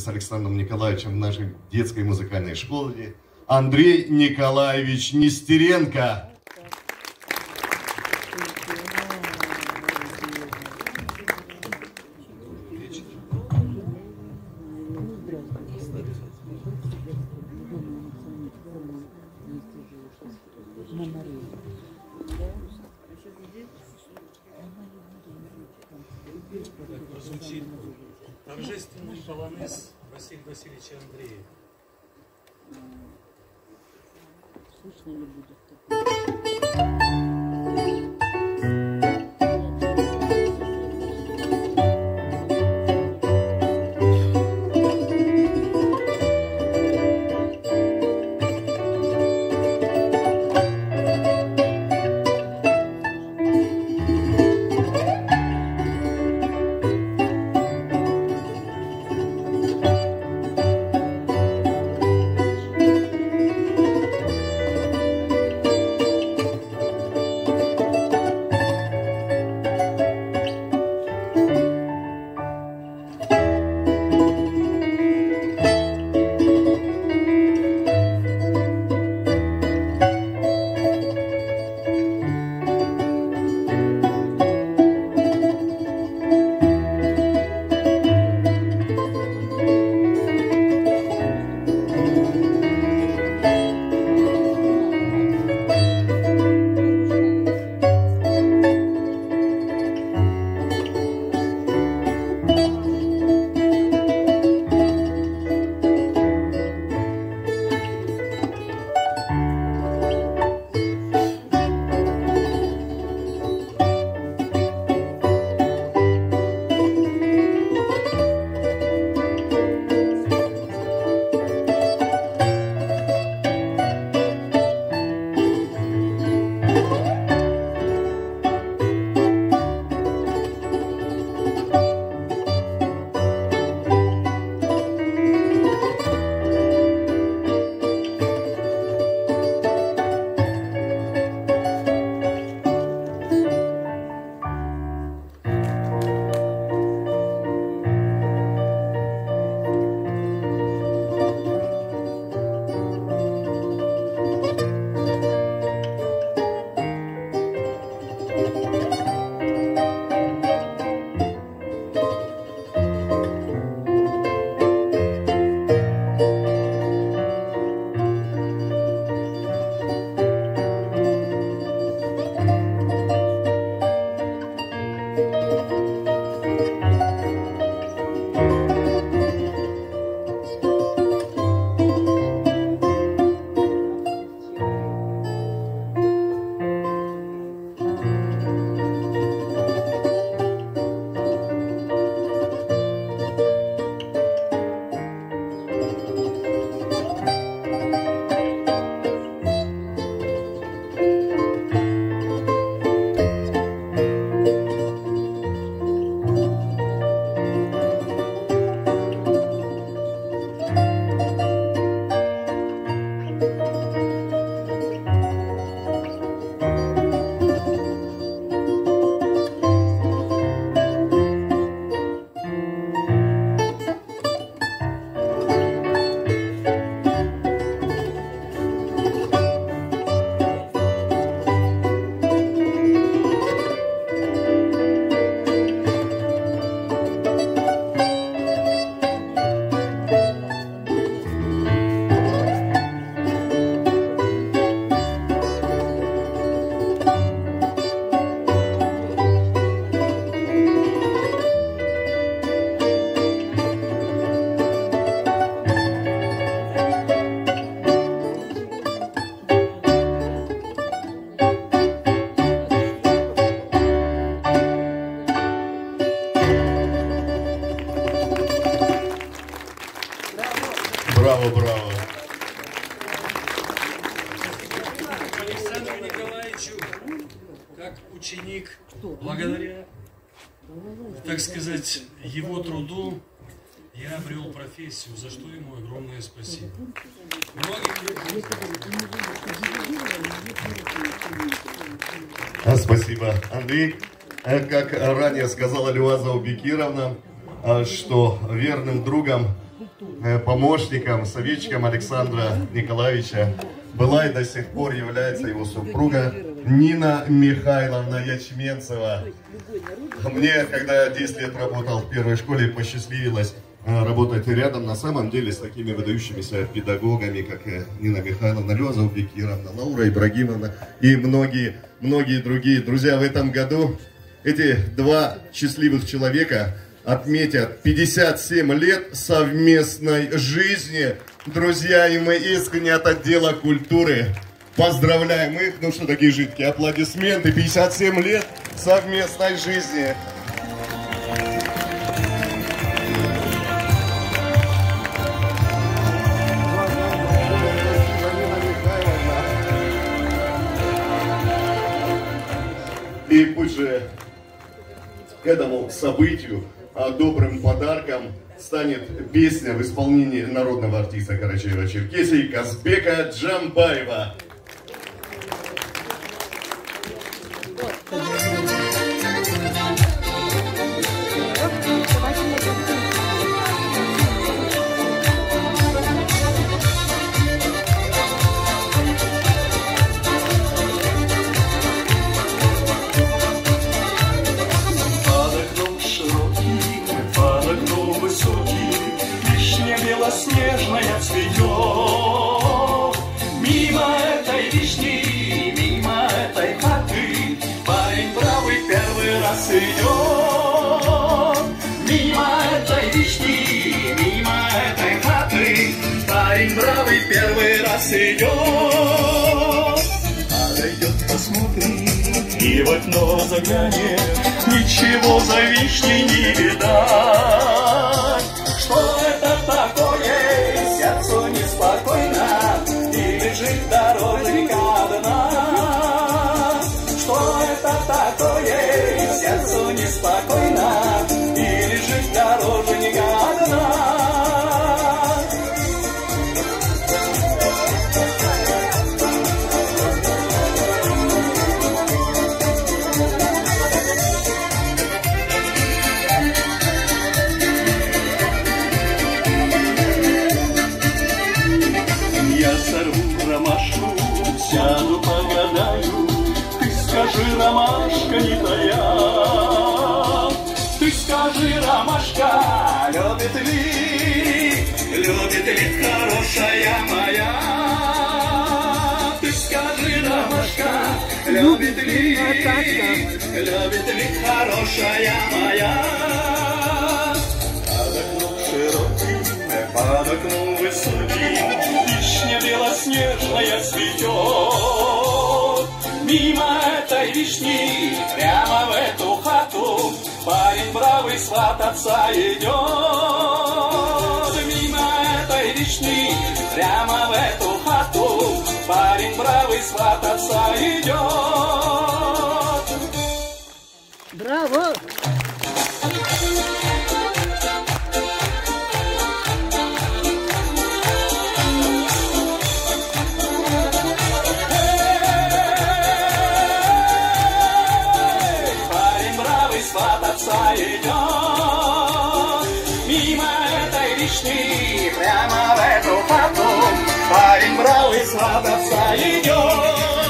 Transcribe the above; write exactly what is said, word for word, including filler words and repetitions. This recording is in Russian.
с Александром Николаевичем в нашей детской музыкальной школе. Андрей Николаевич Нестеренко. Звучит торжественный полонез Василия Васильевича Андреева. Слышно ли будет? Браво, браво. Александру Николаевичу, как ученик, благодаря, так сказать, его труду, я обрел профессию, за что ему огромное спасибо. Спасибо, Андрей. Как ранее сказала Люаза Убекировна, что верным другом помощником, советчиком Александра Николаевича была и до сих пор является его супруга Нина Михайловна Ячменцева. Мне, когда я десять лет работал в первой школе, посчастливилось работать рядом, на самом деле, с такими выдающимися педагогами, как Нина Михайловна, Лёза Убекировна, Лаура Ибрагимовна и многие, многие другие. Друзья, в этом году эти два счастливых человека отметят пятьдесят семь лет совместной жизни. Друзья, и мы искренне от отдела культуры поздравляем их. Ну что, такие жидкие аплодисменты. пятьдесят семь лет совместной жизни. И пусть же к этому событию, а добрым подарком станет песня в исполнении народного артиста Карачаева-Черкесии Казбека Джамбаева. Белоснежная цветет. Мимо этой вишни, мимо этой хаты парень правый первый раз идет. Мимо этой вишни, мимо этой хаты парень правый первый раз идет. Подойдет, посмотрит и в окно заглянет, ничего за вишней не видать. Что это такое? Сердцу неспокойно, и лежит дороженька одна. Что это такое? Сердцу неспокойно, и лежит дороженька одна. Сяду, погадаю, ты скажи, ромашка не твоя. Ты скажи, ромашка, любит ли, любит ли хорошая моя? Ты скажи, ромашка, любит ли, любит ли хорошая моя? Под окном широким, под окном высоким вишня белоснежная цветет. Мимо этой вишни, прямо в эту хату парень бравый свататься идет. Мимо этой вишни, прямо в эту хату парень бравый свататься идет. Браво! Идет мимо этой вишни, прямо в эту хату парень бравый свататься идет.